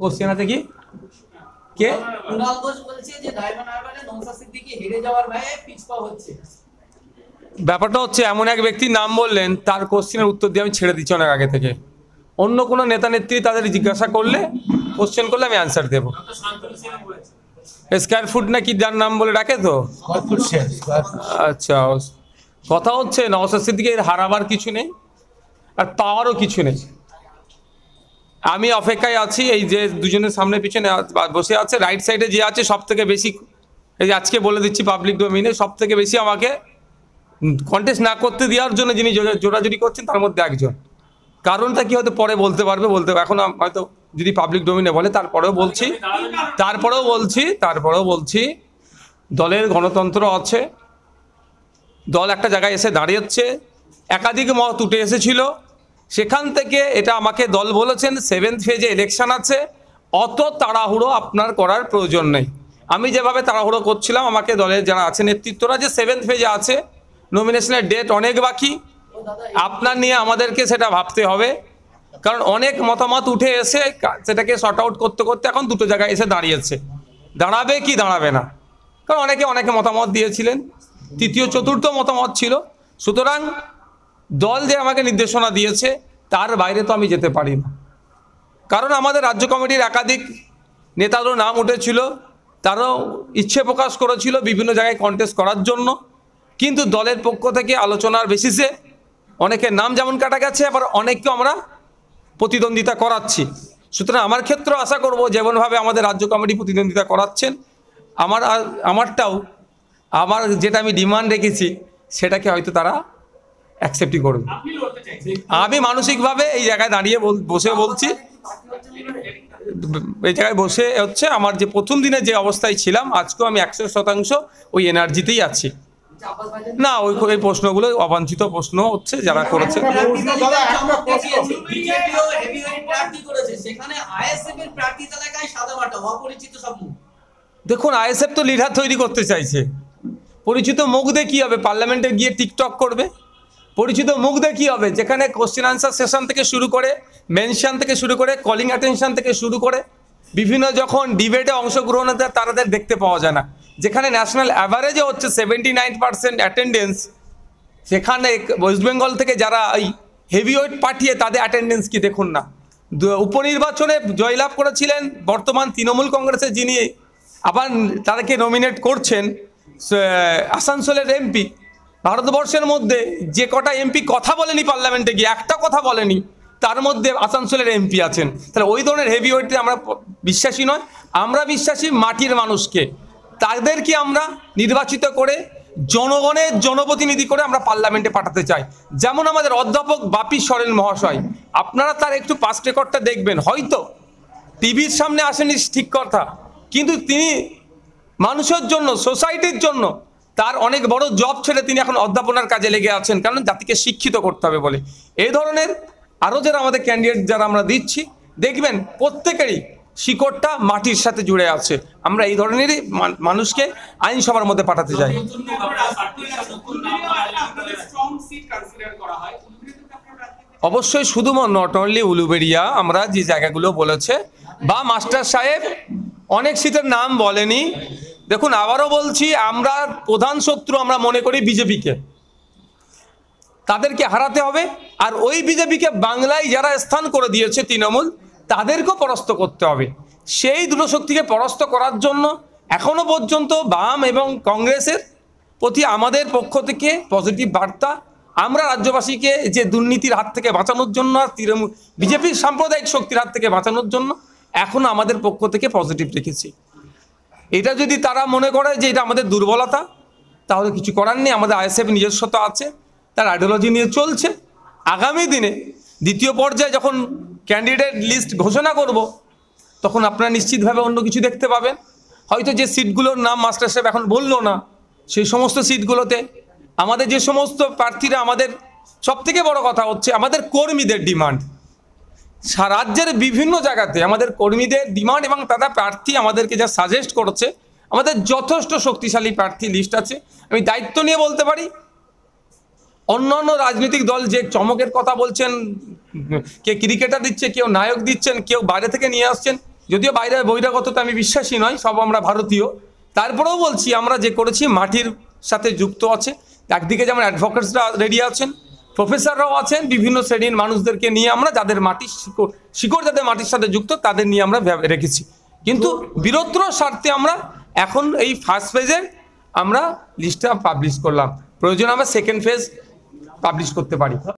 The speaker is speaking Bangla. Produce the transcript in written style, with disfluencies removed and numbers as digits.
কোশ্চেন আছে কি? কে? কুণাল ঘোষ বলছে যে ডায়মন্ড হারবারে নওশাদ সিদ্দিকী হেরে যাওয়ার ভয়ে পিছপা হচ্ছে। ব্যাপারটা হচ্ছে এমন এক ব্যক্তির নাম বললেন, তার কোশ্চেনের উত্তর দিয়ে আমি ছেড়ে দিচ্ছি অনেক আগে থেকে। অন্য কোনো নেতা নেত্রী তাদের জিজ্ঞাসা করলে, কোশ্চেন করলে আমি অ্যান্সার দেবো। স্কয়ার ফুট না কি যার নাম বলে ডাকে তো, আচ্ছা। কথা হচ্ছে নওশাদ সিদ্দিকীর হারাবার কিছু নেই আর পাওয়ারও কিছু নেই। আমি অপেক্ষায় আছি, এই যে দুজনের সামনে পিছনে বসে আছে, রাইট সাইডে যে আছে সব থেকে বেশি, এই যে আজকে বলে দিচ্ছি পাবলিক ডোমিনে, সব থেকে বেশি আমাকে কন্টেস্ট না করতে দেওয়ার জন্য যিনি জোরাজুরি করছেন তার মধ্যে একজন। কারণটা কি হয়তো পরে বলতে পারবে, এখন হয়তো যদি পাবলিক ডোমিনে বলে, তারপরেও বলছি দলের গণতন্ত্র আছে। দল একটা জায়গায় এসে দাঁড়িয়েছে, একাধিক মত উঠে এসেছিল, সেখান থেকে এটা আমাকে দল বলেছেন 7th ফেজে ইলেকশন আছে, অত তাড়াহুড়ো আপনার করার প্রয়োজন নেই। আমি যেভাবে তাড়াহুড়ো করছিলাম, আমাকে দলের যারা আছে নেতৃত্বরা যে 7th ফেজে আছে, নমিনেশনের ডেট অনেক বাকি, আপনার নিয়ে আমাদেরকে সেটা ভাবতে হবে। কারণ অনেক মতামত উঠে এসে সেটাকে শর্ট আউট করতে করতে এখন দুটো জায়গায় এসে দাঁড়িয়েছে, দাঁড়াবে কি দাঁড়াবে না। কারণ অনেকে মতামত দিয়েছিলেন, তৃতীয় চতুর্থ মতামত ছিল। সুতরাং দল যে আমাকে নির্দেশনা দিয়েছে তার বাইরে তো আমি যেতে পারি না। কারণ আমাদের রাজ্য কমিটির একাধিক নেতাদেরও নাম উঠেছিল, তারাও ইচ্ছে প্রকাশ করেছিল বিভিন্ন জায়গায় কন্টেস্ট করার জন্য, কিন্তু দলের পক্ষ থেকে আলোচনার বেসিসে অনেকের নাম যেমন কাটা গেছে, আবার অনেককে আমরা প্রতিদ্বন্দ্বিতা করাচ্ছি। সুতরাং আমার ক্ষেত্রেও আশা করব যেমনভাবে আমাদের রাজ্য কমিটি প্রতিদ্বন্দ্বিতা করাচ্ছেন, আমারটাও আমার যেটা আমি ডিমান্ড রেখেছি সেটাকে হয়তো তারা অ্যাকসেপ্টই করবে। আমি মানসিকভাবে এই জায়গায় দাঁড়িয়ে বসে বলছি, এই জায়গায় বসে হচ্ছে আমার যে প্রথম দিনে যে অবস্থায় ছিলাম, আজকেও আমি 100% ওই এনার্জিতেই আছি। না, ওই প্রশ্নগুলো অবাঞ্ছিত প্রশ্ন হচ্ছে যারা করেছে। দেখুন, আইএসএফ তো লিডার তৈরি করতে চাইছে। পরিচিত মুখ দিয়ে কী হবে? পার্লামেন্টে গিয়ে টিকটক করবে? পরিচিত মুখ দিয়ে কী হবে? যেখানে কোশ্চেন আনসার সেশন থেকে শুরু করে, মেনশন থেকে শুরু করে, কলিং অ্যাটেনশন থেকে শুরু করে, বিভিন্ন যখন ডিবেটে অংশগ্রহণ হতে তাদের দেখতে পাওয়া যায় না। যেখানে ন্যাশনাল অ্যাভারেজে হচ্ছে 79% অ্যাটেন্ডেন্স, সেখানে ওয়েস্ট বেঙ্গল থেকে যারা এই হেভিওয়েট পাঠিয়ে তাদের অ্যাটেন্ডেন্স কি দেখুন না। উপনির্বাচনে জয়লাভ করেছিলেন বর্তমান তৃণমূল কংগ্রেসের যিনি আবার তাদেরকে নমিনেট করছেন, আসানসোলের এমপি, ভারতবর্ষের মধ্যে যে কটা এমপি কথা বলেনি পার্লামেন্টে গিয়ে, একটা কথা বলেনি, তার মধ্যে আসানসোলের এমপি আছেন। তাহলে ওই ধরনের হেভিওয়েটে আমরা বিশ্বাসী নয়। আমরা বিশ্বাসী মাটির মানুষকে, তাদেরকে আমরা নির্বাচিত করে জনগণের জনপ্রতিনিধি করে আমরা পার্লামেন্টে পাঠাতে চাই। যেমন আমাদের অধ্যাপক বাপি সরেন মহাশয়, আপনারা তার একটু পাস্ট রেকর্ডটা দেখবেন। হয়তো টিভির সামনে আসেনি ঠিক কথা, কিন্তু তিনি মানুষের জন্য, সোসাইটির জন্য তার অনেক বড় জব ছেড়ে তিনি এখন অধ্যাপনার কাজে লেগে আছেন, কারণ জাতিকে শিক্ষিত করতে হবে বলে। এই ধরনের আরও যারা আমাদের ক্যান্ডিডেট যারা আমরা দিচ্ছি, দেখবেন প্রত্যেকেরই শিকড়টা মাটির সাথে জুড়ে আছে। আমরা এই ধরনেরই মানুষকে আইনসভার মধ্যে পাঠাতে চাই। অবশ্যই শুধু নট অনলি উলুবেড়িয়া, আমরা যে জায়গাগুলো বলেছে বা মাস্টার সাহেব অনেক সিটের নাম বলেনি। দেখুন, আবারও বলছি, আমরা প্রধান শত্রু আমরা মনে করি বিজেপিকে, তাদেরকে হারাতে হবে। আর ওই বিজেপিকে বাংলায় যারা স্থান করে দিয়েছে তৃণমূল, তাদেরকেও পরাস্ত করতে হবে। সেই দুটো শক্তিকে পরাস্ত করার জন্য এখনো পর্যন্ত বাম এবং কংগ্রেসের প্রতি আমাদের পক্ষ থেকে পজিটিভ বার্তা। আমরা রাজ্যবাসীকে যে দুর্নীতির হাত থেকে বাঁচানোর জন্য আর তৃণমূল বিজেপির সাম্প্রদায়িক শক্তির হাত থেকে বাঁচানোর জন্য এখনো আমাদের পক্ষ থেকে পজিটিভ রেখেছি। এটা যদি তারা মনে করে যে এটা আমাদের দুর্বলতা, তাহলে কিছু করার নেই। আমাদের আইএসএফ নিজস্বতা আছে, তার আইডিওলজি নিয়ে চলছে। আগামী দিনে দ্বিতীয় পর্যায়ে যখন ক্যান্ডিডেট লিস্ট ঘোষণা করব, তখন আপনারা নিশ্চিতভাবে অন্য কিছু দেখতে পাবেন। হয়তো যে সিটগুলোর নাম মাস্টার সাহেব এখন বললো না, সেই সমস্ত সিটগুলোতে আমাদের যে সমস্ত প্রার্থীরা, আমাদের সবথেকে বড় কথা হচ্ছে আমাদের কর্মীদের ডিমান্ড। রাজ্যের বিভিন্ন জায়গাতে আমাদের কর্মীদের ডিমান্ড এবং তারা প্রার্থী আমাদেরকে যা সাজেস্ট করছে, আমাদের যথেষ্ট শক্তিশালী প্রার্থী লিস্ট আছে। আমি দায়িত্ব নিয়ে বলতে পারি, অন্যান্য রাজনৈতিক দল যে চমকের কথা বলছেন, কে ক্রিকেটার দিচ্ছে, কেউ নায়ক দিচ্ছেন, কেউ বাইরে থেকে নিয়ে আসছেন, যদিও বাইরে বহিরাগততে আমি বিশ্বাসী নয়, সব আমরা ভারতীয়, তারপরেও বলছি আমরা যে করেছি মাটির সাথে যুক্ত আছে। একদিকে যেমন অ্যাডভোকেটসরা রেডি আছেন, প্রফেসররাও আছেন, বিভিন্ন শ্রেণীর মানুষদেরকে নিয়ে আমরা যাদের মাটির শিকড় যাদের মাটির সাথে যুক্ত তাদের নিয়ে আমরা রেখেছি। কিন্তু বীরত্ব স্বার্থে আমরা এখন এই ফার্স্ট ফেজের আমরা লিস্টটা পাবলিশ করলাম, প্রয়োজন আমরা সেকেন্ড ফেজ পাবলিশ করতে পারি।